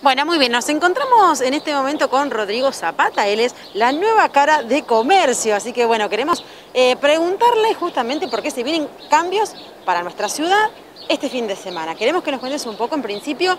Bueno, muy bien, nos encontramos en este momento con Rodrigo Zapata, él es la nueva cara de comercio, así que bueno, queremos preguntarle justamente por qué se vienen cambios para nuestra ciudad este fin de semana. Queremos que nos cuentes un poco, en principio,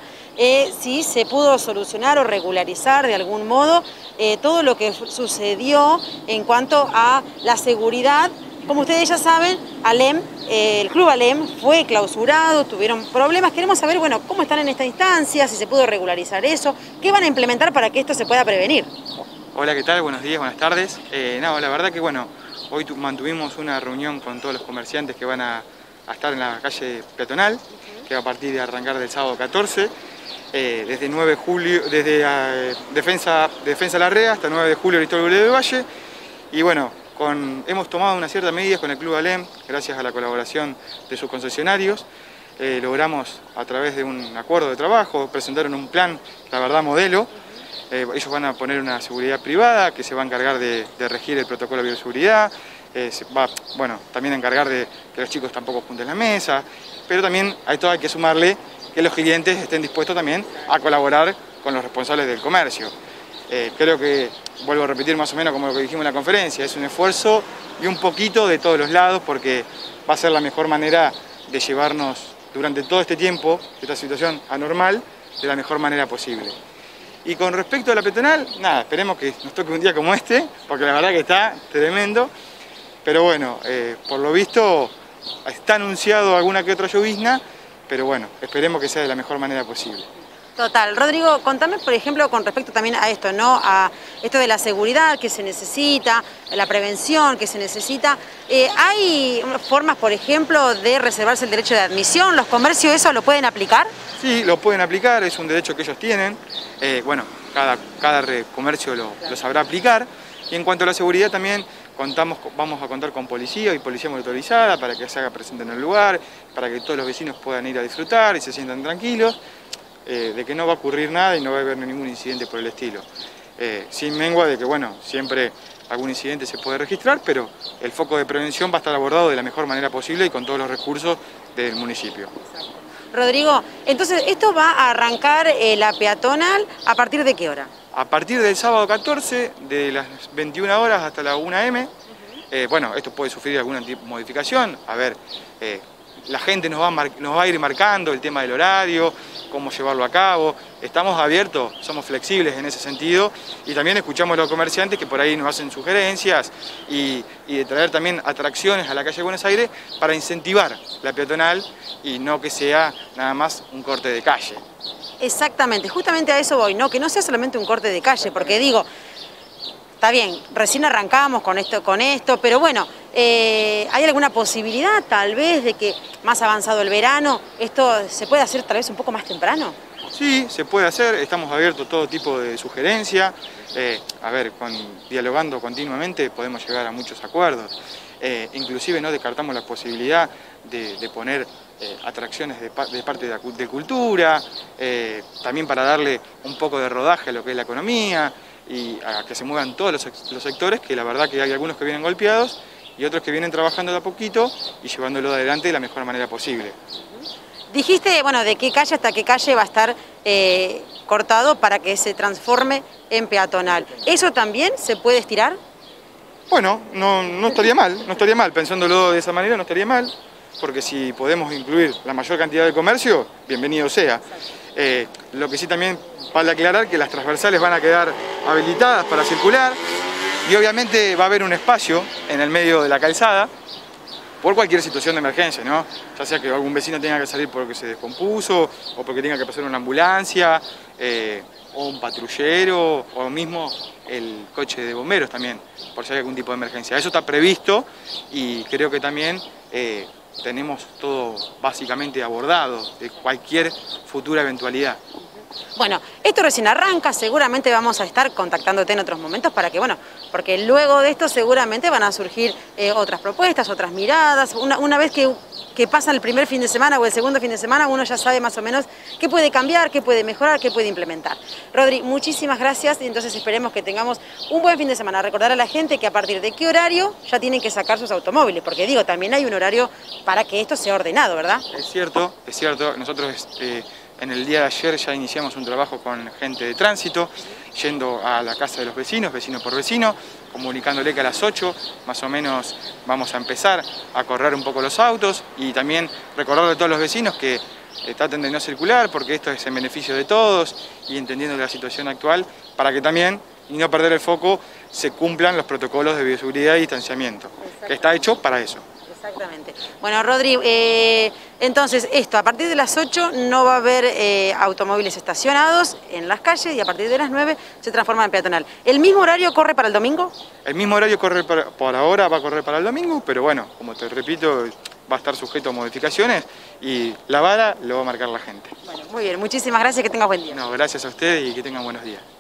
si se pudo solucionar o regularizar de algún modo todo lo que sucedió en cuanto a la seguridad. Como ustedes ya saben, ALEM, el Club ALEM fue clausurado, tuvieron problemas. Queremos saber, bueno, cómo están en esta instancia, si se pudo regularizar eso, qué van a implementar para que esto se pueda prevenir. Hola, ¿qué tal? Buenos días, buenas tardes. No, la verdad que bueno, hoy mantuvimos una reunión con todos los comerciantes que van a estar en la calle peatonal, que va a partir de arrancar del sábado 14, desde 9 de julio, desde Defensa Larrea hasta 9 de julio Aristóbulo del Valle. Y bueno, hemos tomado unas ciertas medidas con el Club ALEM, gracias a la colaboración de sus concesionarios. Logramos, a través de un acuerdo de trabajo, presentaron un plan, la verdad, modelo. Ellos van a poner una seguridad privada que se va a encargar de regir el protocolo de bioseguridad. Se va, bueno, también a encargar de que los chicos tampoco junten la mesa, pero también hay que sumarle que los clientes estén dispuestos también a colaborar con los responsables del comercio. Creo que, vuelvo a repetir más o menos como lo que dijimos en la conferencia, es un esfuerzo y un poquito de todos los lados, porque va a ser la mejor manera de llevarnos durante todo este tiempo, esta situación anormal, de la mejor manera posible. Y con respecto a la peatonal, nada, esperemos que nos toque un día como este, porque la verdad que está tremendo, pero bueno, por lo visto está anunciado alguna que otra llovizna, pero bueno, esperemos que sea de la mejor manera posible. Total. Rodrigo, contame, por ejemplo, con respecto también a esto, ¿no? A esto de la seguridad que se necesita, la prevención que se necesita. ¿Hay formas, por ejemplo, de reservarse el derecho de admisión? ¿Los comercios eso lo pueden aplicar? Sí, lo pueden aplicar, es un derecho que ellos tienen. Bueno, cada comercio lo sabrá aplicar. Y en cuanto a la seguridad también vamos a contar con policía y policía motorizada para que se haga presente en el lugar, para que todos los vecinos puedan ir a disfrutar y se sientan tranquilos. De que no va a ocurrir nada y no va a haber ningún incidente por el estilo. Sin mengua de que, bueno, siempre algún incidente se puede registrar, pero el foco de prevención va a estar abordado de la mejor manera posible y con todos los recursos del municipio. Rodrigo, entonces, ¿esto va a arrancar la peatonal a partir de qué hora? A partir del sábado 14, de las 21 horas hasta la 1 am. Bueno, esto puede sufrir alguna modificación. A ver, la gente nos va a ir marcando el tema del horario, cómo llevarlo a cabo. Estamos abiertos, somos flexibles en ese sentido y también escuchamos a los comerciantes que por ahí nos hacen sugerencias y de traer también atracciones a la calle de Buenos Aires para incentivar la peatonal y no que sea nada más un corte de calle. Exactamente, justamente a eso voy, ¿no? Que no sea solamente un corte de calle, porque digo, está bien, recién arrancamos con esto, pero bueno, ¿hay alguna posibilidad tal vez de que más avanzado el verano esto se pueda hacer tal vez un poco más temprano? Sí, se puede hacer, estamos abiertos a todo tipo de sugerencia. A ver, dialogando continuamente podemos llegar a muchos acuerdos. Inclusive no descartamos la posibilidad de poner atracciones de parte de cultura, también para darle un poco de rodaje a lo que es la economía y a que se muevan todos los sectores, que la verdad que hay algunos que vienen golpeados y otros que vienen trabajando de a poquito y llevándolo adelante de la mejor manera posible. Dijiste, bueno, de qué calle hasta qué calle va a estar cortado para que se transforme en peatonal. ¿Eso también se puede estirar? Bueno, no estaría mal, pensándolo de esa manera no estaría mal, porque si podemos incluir la mayor cantidad de comercio, bienvenido sea. Lo que sí también vale aclarar que las transversales van a quedar habilitadas para circular y obviamente va a haber un espacio en el medio de la calzada por cualquier situación de emergencia, ¿no? Ya sea que algún vecino tenga que salir porque se descompuso o porque tenga que pasar una ambulancia o un patrullero o mismo el coche de bomberos también, por si hay algún tipo de emergencia. Eso está previsto y creo que también tenemos todo básicamente abordado de cualquier futura eventualidad. Bueno, esto recién arranca, seguramente vamos a estar contactándote en otros momentos para que, bueno, porque luego de esto seguramente van a surgir otras propuestas, otras miradas. Una vez que pasa el primer fin de semana o el segundo fin de semana, uno ya sabe más o menos qué puede cambiar, qué puede mejorar, qué puede implementar. Rodri, muchísimas gracias y entonces esperemos que tengamos un buen fin de semana. Recordar a la gente que a partir de qué horario ya tienen que sacar sus automóviles, porque digo, también hay un horario para que esto sea ordenado, ¿verdad? Es cierto, nosotros En el día de ayer ya iniciamos un trabajo con gente de tránsito, yendo a la casa de los vecinos, vecino por vecino, comunicándole que a las 8 más o menos vamos a empezar a correr un poco los autos y también recordarle a todos los vecinos que traten de no circular porque esto es en beneficio de todos y entendiendo la situación actual para que también, y no perder el foco, se cumplan los protocolos de bioseguridad y distanciamiento, que está hecho para eso. Exactamente. Bueno, Rodri, entonces esto, a partir de las 8 no va a haber automóviles estacionados en las calles y a partir de las 9 se transforma en peatonal. ¿El mismo horario corre para el domingo? El mismo horario corre por ahora, va a correr para el domingo, pero bueno, como te repito, va a estar sujeto a modificaciones y la vara lo va a marcar la gente. Bueno, muy bien, muchísimas gracias, que tengas buen día. No, gracias a ustedes y que tengan buenos días.